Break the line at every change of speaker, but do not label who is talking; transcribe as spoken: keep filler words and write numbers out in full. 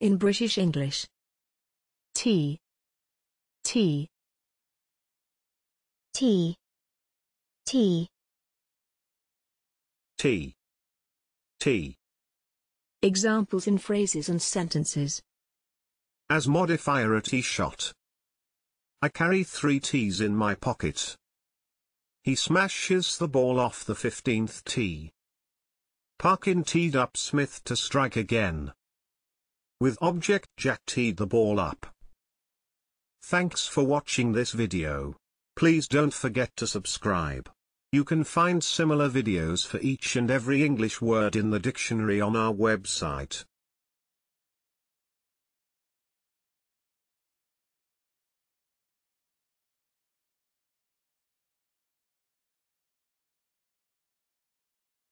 In British English. Tea. Tea.
Tea. Tea.
Tea. Tea.
Examples in phrases and sentences.
As modifier, a tea shot. I carry three teas in my pocket. He smashes the ball off the fifteenth tee. Parkin teed up Smith to strike again. With object, Jack teed the ball up. Thanks for watching this video. Please don't forget to subscribe. You can find similar videos for each and every English word in the dictionary on our website.